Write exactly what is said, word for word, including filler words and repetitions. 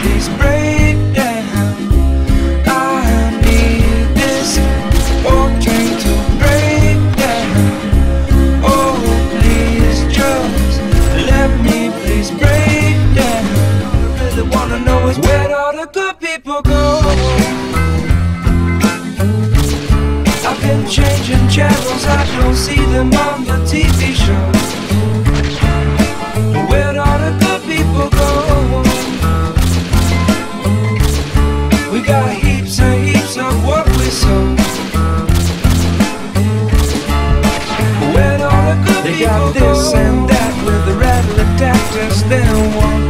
please break down. I need this old train to break down. Oh, please just let me please break down. All I really wanna know is where all the good people go. I've been changing channels, I don't see them on the T V shows. Where'd all the good people go? We got heaps and heaps of what we sow. Where'd all the good people go? They got this and that with the rattle adapters, then one